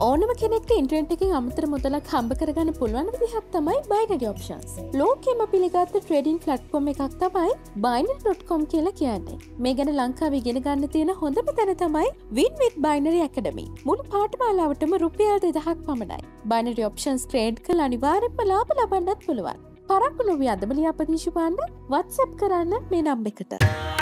ඕනම කෙනෙක්ට ඉන්ටර්නෙට් එකෙන් අමතර මුදලක් හම්බ කරගන්න පුළුවන් විදිහක් තමයි binary options. ලෝකෙම පිළිගත් ට්‍රේඩින් ප්ලැට්ෆෝම් එකක් තමයි binary.com කියලා කියන්නේ. මේ ගැන ලංකාවේ ඉගෙන ගන්න තියෙන හොඳම තැන තමයි Win with Binary Academy. මුළු පාඨමාලාවටම රුපියල් 2000ක් පමණයි. binary options ට්‍රේඩ් කරලා අනිවාර්යෙන්ම ලාභ ලබන්නත් පුළුවන්. පරක්කු නොවී අදම ලියාපදිංචි පාන්න WhatsApp කරන්න මේ නම්බර් එකට.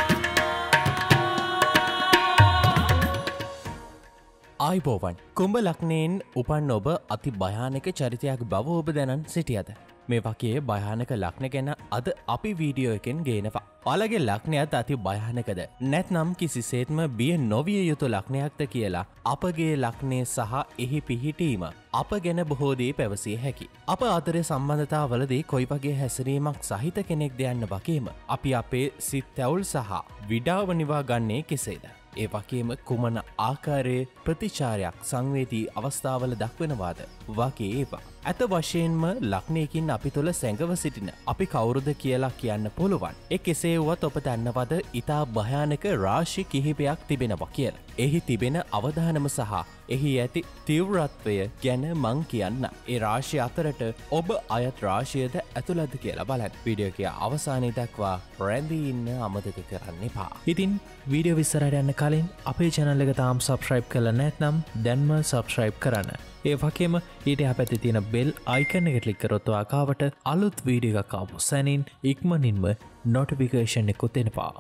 ආයිබෝවන් කුම්භ ලග්නයෙන් උපන් ඔබ අති භයානක චරිතයක් බව ඔබ දැනන් සිටියද මේ වගේ භයානක ලග්න ගැන අද අපි වීඩියෝ එකෙන් ගේනවා. ඔයාලගේ ලග්නයත් අති භයානකද නැත්නම් කිසිසේත්ම බිය නොවිය යුතු ලග්නයක්ද කියලා අපගේ ලග්නය සහ එහි පිහිටීම අප ගැන බොහෝ දේ පැවසිය හැකි. අප අතරේ සම්බන්ධතාවලදී කොයි වගේ හැසිරීමක් සහිත කෙනෙක්ද යන්න වගේම අපි අපේ සිත් තැවුල් සහ විඩාව නිවා ගන්නේ කෙසේද? ඒ වගේම කුමන ආකාරයේ ප්‍රතිචාරයක් සංවේදී අවස්ථාවල දක්වනවාද වගේ ඒවා. ඇත වශයෙන්ම ලග්නයකින් අපි තුළ සැඟව සිටින අපි කවුරුද කියලා කියන්න පුළුවන්. කෙසේ වුවත් ඔබ දන්නවද ඉතා භයානක රාශි කිහිපයක් තිබෙනවා කියලා. එහි තිබෙන අවධානම සහ එහි ඇති තීව්‍රත්වය ගැන මං කියන්න. ඒ රාශිය අතරට ඔබ අයත් රාශියද ඇතුළත් කියලා බලන්න. වීඩියෝ එක අවසානයේ දක්වා රැඳී ඉන්න අමතක කරන්න එපා. ඉතින් වීඩියෝ විස්තරයට යන්න කලින් අපේ channel එක තාම subscribe කරලා නැත්නම් දැන්ම subscribe කරන්න. ඒ වගේම ඊට අපැත්තේ තියෙන bell icon එක click කරොත් ඔයාලට අලුත් වීඩියෝ එකක් ආපු සැනින් ඉක්මනින්ම notification එකක් එනවා.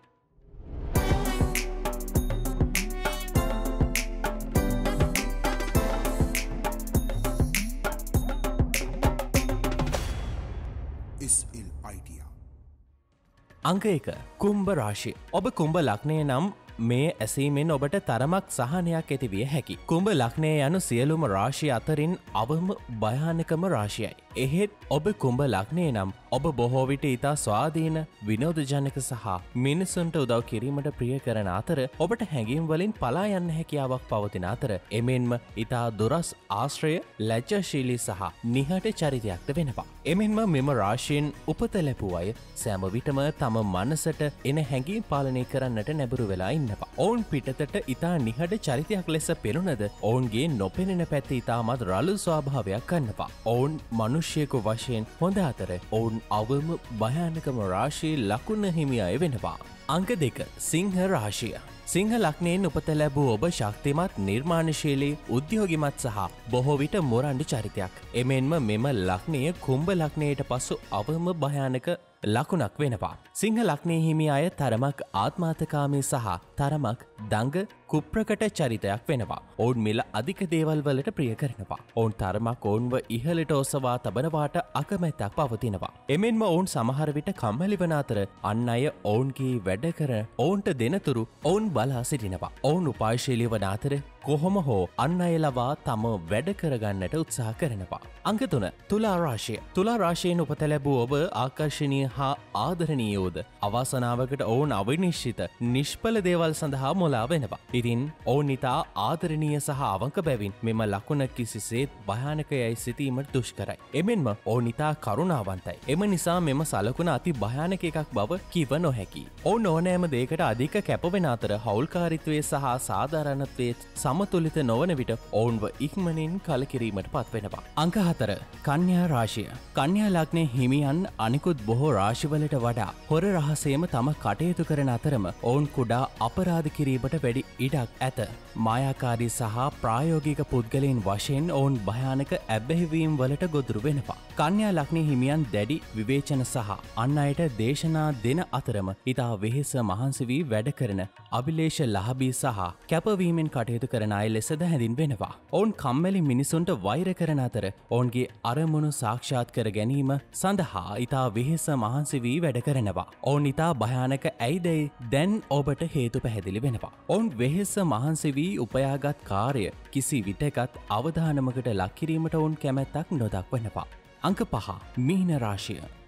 අංක 1 කුම්භ රාශිය. ඔබ කුම්භ ලග්නය නම් මේ ඇසීමෙන් ඔබට තරමක් සහනයක් ඇති විය හැකි. කුම්භ ලග්නය යනු සියලුම රාශිය අතරින් අවම භයානකම රාශියයි. එහෙත් ඔබ කුම්භ ලග්නය නම් ඔබ බොහෝ විට ඉතා ස්වාධීන විනෝදජනක සහ මිනිසුන්ට උදව් කිරීමට ප්‍රිය කරන අතර ඔබට හැඟීම් වලින් පලා යන්න හැකියාවක් පවතින අතර එමෙන්ම ඉතා දුරස් ආශ්‍රය ලැජ්ජාශීලී සහ නිහඬ චරිතයක්ද වෙනවා. එමෙන්ම මෙම රාශියෙන් උපත ලැබූ අය සෑම විටම තම මනසට එන හැඟීම් පාලනය කරන්නට නැඹුරු වෙලා ඉන්නවා. ඔවුන් පිටතට ඉතා නිහඬ චරිතයක් ලෙස පෙනුනද ඔවුන්ගේ නොපෙනෙන පැත්ත ඉතාමත් රළු ස්වභාවයක් ගන්නවා. ඔවුන් මනුෂ්‍යයෙකු වශයෙන් හොඳ අතර ඔවුන් අවම භයානකම රාශී ලකුණ හිමි අය වෙනවා. අංක 2 සිංහ රාශිය. සිංහ ලග්නයෙන් උපත ලැබූ ඔබ ශක්තිමත් නිර්මාණශීලී උද්‍යෝගිමත් සහ බොහෝ විට මොරණ්ඩු චරිතයක්. එමෙන්ම මෙම ලග්නය කුම්භ ලග්නයට පසු අවම භයානක ලකුණක් වෙනවා. සිංහ ලග්නයේ හිමි අය තරමක් ආත්මාර්ථකාමී සහ තරමක් දඟ කුප්‍රකට චරිතයක් වෙනවා. ඔවුන් මිල අධික දේවල් වලට ප්‍රිය කරනවා. ඔවුන් තරමක් ඔවුන්ව ඉහළට ඔසවා තබනවාට අකමැත්තක් පවතිනවා. එමෙන්ම ඔවුන් සමහර විට කම්මැලි වන අතර අන් අය ඔවුන්ගේ වැඩ කර ඔවුන්ට දෙනතුරු ඔවුන් බලා සිටිනවා. ඔවුන් උපායශීලී වන අතර කොහොම හෝ අන් අය ලවා තම වැඩ කරගන්නට උත්සාහ කරනවා. අංක 3 තුලා රාශිය. තුලා රාශියෙන් උපත ලැබූ ඔබ ආකර්ශනීය හා ආදරණීයෝද අවසනාවකට ඔවුන් අවිනිශ්චිත නිෂ්ඵල දේවල් සඳහා මොලා වෙනවා. ඉතින් ඔවුන් ඉතා ආදරණීය සහ අවංක බැවින් මෙම ලකුණ කිසිසේත් භයානකයයි සිතීමට දුෂ්කරයි. එමෙන්ම ඔවුන් ඉතා කරුණාවන්තයි. එම නිසා මෙම සලකුණ අති භයානක එකක් බව කිව නොහැකි. ඔවුන් ඕනෑම දෙයකට අධික කැපවෙන අතර හවුල්කාරීත්වයේ සහ සාධාරණත්වයේ සමතුලිත නොවන විට ඔවුන්ව ඉක්මනින් කලකිරීමට පත්වෙනවා. අංක 4 කන්‍යා රාශිය. කන්‍යා ලග්නයේ හිමියන් අනිකුත් බොහෝ රාශිවලට වඩා හොර රහසේම තම කටයුතු කරන අතරම ඔවුන් කුඩා අපරාධ කිරීමට වැඩි ඉඩක් ඇත. මායාකාරී සහ ප්‍රායෝගික පුද්ගලයන් වශයෙන් ඔවුන් භයානක ඇබ්බැහිවීම් වලට ගොදුරු වෙනවා. කන්‍යා ලග්නයේ හිමියන් දැඩි විවේචන සහ අන් අයට දේශනා දෙන අතරම ඉතා වෙහෙස මහන්සි වී වැඩ කරන අභිලේෂ ලාභී සහ කැපවීමෙන් කටයුතු කරන අය ලෙසද හැඳින්වෙනවා. ඔවුන් කම්මැලි මිනිසුන්ට වෛර කරන අතර ඔවුන්ගේ අරමුණු සාක්ෂාත් කර ගැනීම සඳහා ඉතා වෙහෙස මහන්සි වී වැඩ කරනවා. ඔවුන් ඉතා භයානක ඇයිදැයි දැන් ඔබට හේතු පැහැදිලි වෙනවා. ඔවුන් වෙහෙස මහන්සි වී උපයාගත් කාර්ය කිසි විටකත් අවධානමකට ලක් කිරීමට ඔවුන් කැමැත්තක් නොදක්වනවා. අංක 5 මීන රාශිය.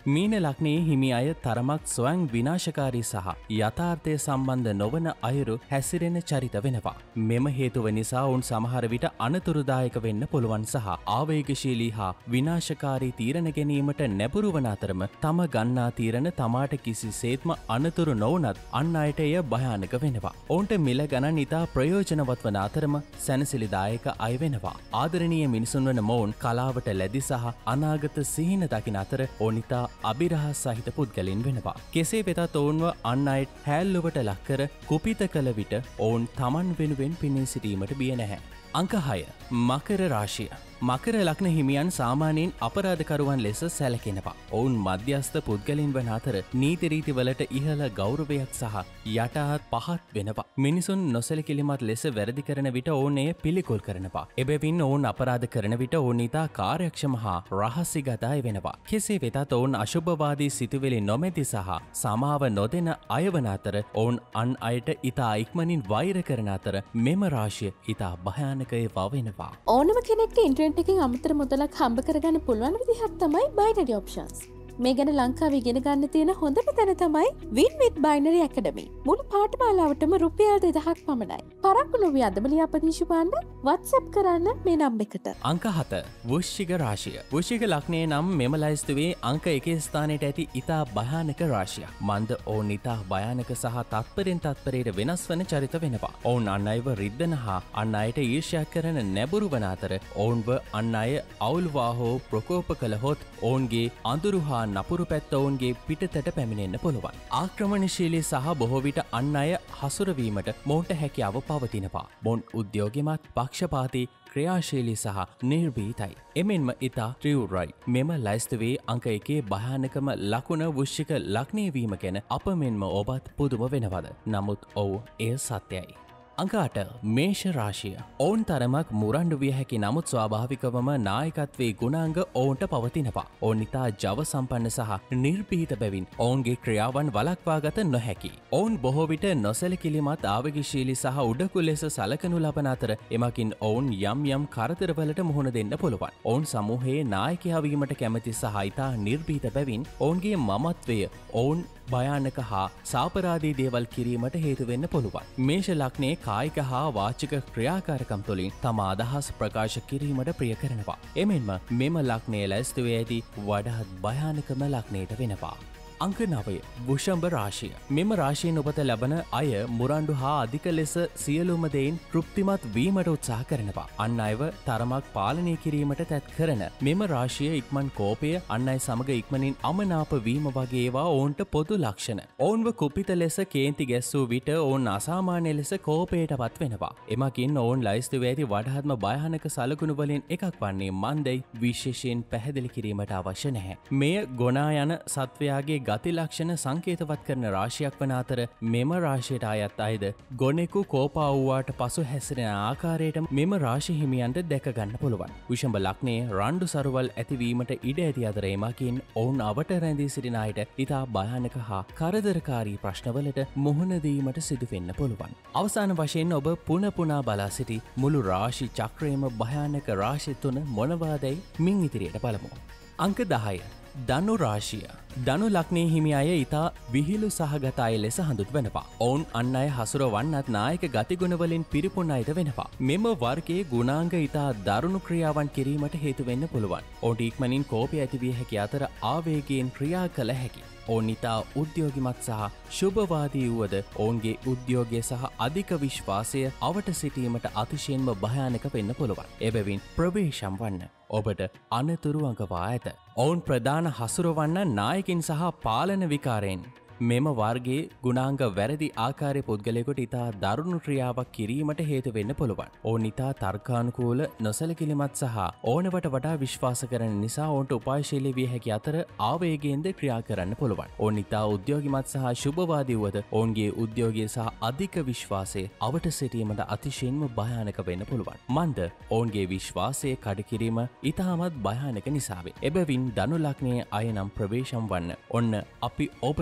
මීන ලක්නයේ හිමි අය තරමක් ස්වයං විනාශකාරී සහ යථාර්ථය සම්බන්ධ නොවන අයුරු හැසිරෙන චරිත වෙනවා. මෙම හේතුව නිසා ඔවුන් සමහර විට අනතුරුදායක වෙන්න පුළුවන් සහ ආවේගශීලී හා විනාශකාරී තීරණ ගැනීමට නැඹුරු වන අතරම තම ගන්නා තීරණ තමාට කිසිසේත්ම අනතුරු නොවනත් අන් අයට එය භයානක වෙනවා. ඔවුන්ට මිල ගණන් ඉතා ප්‍රයෝජනවත් වන අතරම සැනසිලිදායක අය වෙනවා. ආදරණීය මිනිසුන් වන මොවුන් කලාවට ලැදි සහ අනාගත සිහින දකින අතර ඕනිතා අභිරහස් සහිත පුද්ගලින් වෙනවා. කෙසේ වෙතත් ඔවුන්ව අන් අයට හැල්ලුවට ලක්කර කුපිත කළ විට ඔවුන් තමන් වෙනුවෙන් පිණී සිටීමට බිය නැහැ. අංක 6 මකර රාශිය. මකර ලග්න හිමියන් සාමාන්‍යයෙන් අපරාධකරුවන් ලෙස සැලකෙනවා. ඔවුන් මධ්‍යස්ථ පුද්ගලින් වන අතර නීති රීතිවලට ඉහළ ගෞරවයක් සහ යටහත් පහත් වෙනවා. මිනිසුන් නොසැලකිලිමත් ලෙස වැරදි කරන විට ඔවුන් එය පිළිකුල් කරනවා. එබැවින් ඔවුන් අපරාධ කරන විට ඔවුන් ඉතා කාර්යක්ෂම හා රහසිගත අය වෙනවා. කෙසේ වෙතත් ඔවුන් අශුභවාදී සිතුවිලි නොමැති සහ සමාව නොදෙන අය වන අතර ඔවුන් අන් අයට ඉතා ඉක්මනින් වෛර කරන අතර මෙම රාශිය ඉතා භයානකය වෙනවා. ඕනම කෙනෙක්ට ඉන්ටර්නෙට් එකකින් අමතර මුදලක් හම්බ කරගන්න පුළුවන් විදිහක් තමයි බයිනරි ඔප්ෂන්ස්. මේ ගැන ලංකාවේ ඉගෙන ගන්න තියෙන හොඳම තැන තමයි Win with Binary Academy. මුළු පාඨමාලාවටම රුපියල් 2000ක් පමණයි. පරක්කු නොවී අදම ලියාපදිංචි පාන්න WhatsApp කරන්න මේ නම්බර් එකට. අංක 7 වෘශ්චික රාශිය. වෘශ්චික ලග්නයේ නම් මෙම ලයිස්තුවේ අංක 1 ස්ථානයට ඇති ඉතා භයානක රාශියක්. මන්ද ඔවුන් ඉතා භයානක සහ තත්පරෙන් තත්පරයට වෙනස් වන චරිත වෙනවා. ඔවුන් අන් අයව රිද්දන හා අන් අයට ඊර්ෂ්‍යා කරන නැඹුරු වන අතර ඔවුන්ව අන් අය අවුල්වා හෝ ප්‍රකෝප කළහොත් ඔවුන්ගේ අඳුරු හා නපුරු පැත්ත ඔවුන්ගේ පිටතට පැමිණෙන්න පුළුවන්. ආක්‍රමණශීලී සහ බොහෝ විට අන් අය හසුරවීමට මොවුන්ට හැකියාව පවතිනවා. මොවුන් උද්‍යෝගිමත් පක්ෂපාතී ක්‍රියාශීලී සහ නිර්භීතයි. එමෙන්ම ඉතා ත්‍රිවුරයි. මෙම ලයිස්තුවේ අංක 1 භයානකම ලකුණ වෘශ්චික ලග්නයේ වීම ගැන අප මෙන්ම ඔබත් පුදුම වෙනවද? නමුත් ඔව් එය සත්‍යයි. අංක 8 මේෂ රාශිය. ඔවුන් තරමක් මුරණ්ඩු විය හැකි නමුත් ස්වාභාවිකවම නායකත්වයේ ගුණාංග ඔවුන්ට පවතිනවා. ඔවුන් ඉතා ජව සම්පන්න සහ නිර්භීත බැවින් ඔවුන්ගේ ක්‍රියාවන් වළක්වා ගත නොහැකි. ඔවුන් බොහෝ විට නොසැලකිලිමත් ආවේගශීලී සහ උඩකු ලෙස සලකනු ලබන අතර එමකින් ඔවුන් යම් යම් කරදරවලට මුහුණ දෙන්න පුළුවන්. ඔවුන් සමූහයේ නායකයා වීමට කැමති සහ ඉතා නිර්භීත බැවින් ඔවුන්ගේ මමත්වය ඔවුන් භයානක හා සාපරාධී දේවල් කිරීමට හේතු වෙන්න පුළුවන්. මේෂ ලග්නයේ කායික හා වාචික ක්‍රියාකාරකම් තුළින් තම අදහස් ප්‍රකාශ කිරීමට ප්‍රිය කරනවා. එමෙන්ම මෙම ලග්නයේ ලැස්තුවේ ඇති වඩාත් භයානකම ලග්නයට වෙනවා. අංක 9 වෘෂභ රාශිය. මෙම රාශියෙන් ඔබට ලැබන අය මුරණ්ඩු හා අධික ලෙස සියලුම දෙයින් තෘප්තිමත් වීමට උත්සාහ කරනවා. අන් අයව තරමක් පාලනය කිරීමට තැත් කරන මෙම රාශිය ඉක්මන් කෝපය අන් අය සමග ඉක්මනින් අමනාප වීම වගේ ඒවා ඔවුන්ට පොදු ලක්ෂණ. ඔවුන්ව කුපිත ලෙස කේන්ති ගැස්සූ විට ඔවුන් අසාමාන්‍ය ලෙස කෝපයටපත් වෙනවා. එමකින් ඔවුන් ලයිස්තුවේ ඇති වඩාත්ම භයානක සලකුණු වලින් එකක් වන්නේ මන්දයි විශේෂයෙන් පැහැදිලි කිරීමට අවශ්‍ය නැහැ. මෙය ගොනා යන සත්වයාගේ ගති ලක්ෂණ සංකේතවත් කරන රාශියක් වන අතර මෙම රාශියට අයත් අයද ගොනෙකු කෝපා වූවාට පසු හැසිරෙන ආකාරයට මෙම රාශි හිමියන්ට දැක ගන්න පුළුවන්. වෘෂභ ලග්නයේ රණ්ඩු සරුවල් ඇතිවීමට ඉඩ ඇති අතර එමකින් ඔවුන් අවට රැඳී සිටින අයට ඉතා භයානක හා කරදරකාරී ප්‍රශ්නවලට මුහුණ දීමට සිදු වෙන්න පුළුවන්. අවසාන වශයෙන් ඔබ පුන පුනා බලා සිටි මුළු රාශි චක්‍රයේම භයානක රාශි 3 මොනවාදයි මින් ඉදිරියට බලමු. අංක 10 ධනු රාශිය. ධනු ලග්නයේ හිමි අය ඉතා විහිළු සහගත අය ලෙස හඳුන්වනවා. ඔවුන් අන් අය හසුරවන්නත් නායක ගතිගුණවලින් පිරිපුන් අයට වෙනවා. මෙම වර්ගයේ ගුණාංග ඉතා දරුණු ක්‍රියාවන් කිරීමට හේතු වෙන්න පුළුවන්. ඔවුන්ට ඉක්මනින් කෝපය ඇතිවිය හැකි අතර ආවේගයෙන් ක්‍රියා කළ හැකි. ඔවුන් ඉතා උද්‍යෝගිමත් සහ ශුභවාදී වුවද ඔවුන්ගේ උද්‍යෝගය සහ අධික විශ්වාසය අවට සිටීමට අතිශයින්ම භයානක වෙන්න පුළුවන්. එබැවින් ප්‍රවේශම් වන්න. ඔබට අනතුරු අඟවා ඇත. ඔවුන් ප්‍රධාන හසුරවන්න නායකින් සහ පාලන විකාරයෙන්. මෙම වර්ගයේ ගුණාංග වැරදි ආකාරයේ පුද්ගලයෙකුට ඉතා දරුණු ක්‍රියාවක් කිරීමට හේතු වෙන්න පුළුවන්. ඔවුන් ඉතා තර්කානුකූල නොසැලකිලිමත් සහ ඕනවට වඩා විශ්වාස කරන නිසා ඔවුන්ට උපායශීලී විය හැකි අතර ආවේගයෙන්ද ක්‍රියා කරන්න පුළුවන්. ඔවුන් ඉතා උද්‍යෝගිමත් සහ ශුභවාදී වුවද ඔවුන්ගේ උද්‍යෝගය සහ අධික විශ්වාසය අවට සිටීමට අතිශයින්ම භයානක වෙන්න පුළුවන්. මන්ද ඔවුන්ගේ විශ්වාසය කඩකිරීම ඉතාමත් භයානක නිසාවේ. එබැවින් ධනු ලග්නයේ අය නම් ප්‍රවේශම් වන්න. ඔන්න අපි ඔබට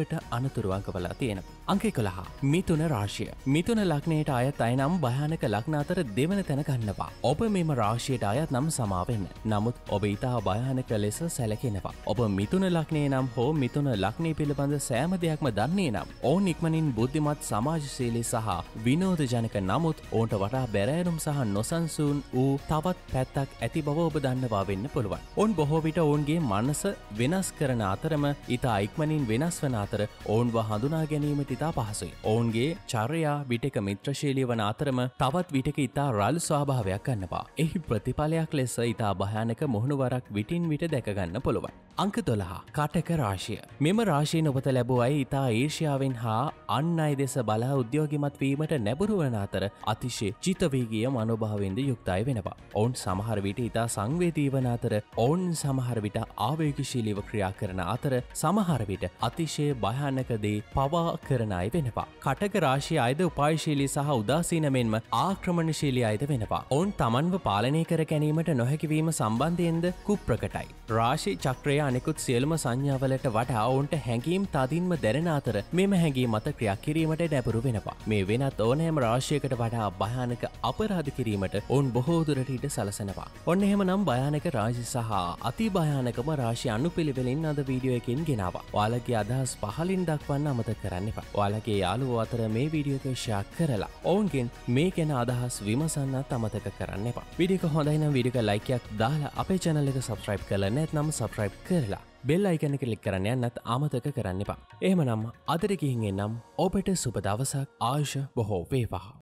අනතුරුවංකවලා තියෙන. අංක 11 මිථුන රාශිය. මිථුන ලග්නයට අයත් අය නම් භයානක ලග්න අතර දෙවන තැන ගන්නවා. ඔබ මෙම රාශියට අයත් නම් සමාවෙන්න. නමුත් ඔබ ඊටා භයානක ලෙස සැලකෙනවා. ඔබ මිථුන ලග්නයේ නම් හෝ මිථුන ලග්නය පිළිබඳ සෑම දෙයක්ම දන්නේ නම් ඔවුන් ඉක්මනින් බුද්ධිමත් සමාජශීලී සහ විනෝදජනක නමුත් ඔවුන්ට වඩා බැරෑරුම් සහ නොසන්සුන් වූ තවත් පැත්තක් ඇති බව ඔබ දන්නවා වෙන්න පුළුවන්. ඔවුන් බොහෝ විට ඔවුන්ගේ මනස වෙනස් කරන අතරම ඉතා ඉක්මනින් වෙනස් වන අතර ඔවුන්ව හඳුනා ගැනීමට ඉතා පහසුයි. ඔවුන්ගේ චර්යා විටක මිත්‍රශීලී වන අතරම තවත් විටක ඉතා රළු ස්වභාවයක් ගන්නවා. එහි ප්‍රතිඵලයක් ලෙස ඉතා භයානක මුහුණුවරක් විටින් විට දැකගන්න පුළුවන්. අංක 12 කටක රාශිය. මෙම රාශියෙන් ඔබට ලැබුව අය ඉතා ඊර්ෂ්‍යාවෙන් හා අන් අය දෙස බලා උද්‍යෝගිමත් වීමට නැඹුරු වන අතර අතිශය චිතවේගීය මනෝභාවයෙන්ද යුක්තයි වෙනවා. ඔවුන් සමහර විට ඉතා සංවේදී වන අතර ඔවුන් සමහර විට ආවේගශීලීව ක්‍රියා කරන අතර සමහර විට අතිශය භයානක දේ පවා කරන අය වෙනවා. කටක රාශිය අයද උපායශීලී සහ උදාසීන මෙන්ම ආක්‍රමණශීලී අයද වෙනවා. ඔවුන් තමන්ව පාලනය කර ගැනීමට නොහැකිවීම සම්බන්ධයෙන්ද කුප්‍රකටයි. රාශි චක්‍රය අනෙකුත් සියලුම සංඥාවලට වඩා ඔවුන්ට හැඟීම් තදින්ම දැනෙන අතර මෙම හැඟීම් මත ක්‍රියා කිරීමට නැඹුරු වෙනවා. මේ වෙනත් ඕනෑම රාශියකට වඩා භයානක අපරාධ කිරීමට ඔවුන් බොහෝ දුරට ඉඩ සලසනවා. ඔන්න එහෙමනම් භයානක රාශි සහ අති භයානකම රාශි අනුපිළිවෙලින් අද වීඩියෝ එකකින් ගෙනාවා. ඔයාලගේ අදහස් පහලින් දක්වන්න අමතක කරන්න එපා. ඔයාලගේ යාළුවෝ අතර මේ වීඩියෝ එක ෂෙයා කරලා ඔවුන්ගෙන් මේ ගැන අදහස් විමසන්නත් අමතක කරන්න එපා. වීඩියෝ එක හොඳයි නම් වීඩියෝ එක ලයික් එකක් දාලා අපේ channel එක subscribe කරලා නැත්නම් subscribe කරලා බෙල් අයිකන් එක ක්ලික් කරන්න යන්නත් අමතක කරන්න එපා. එහෙමනම් අදට ගිහින් එන්නම්. ඔබට සුබ දවසක්. ආයුෂ බොහෝ වේවා.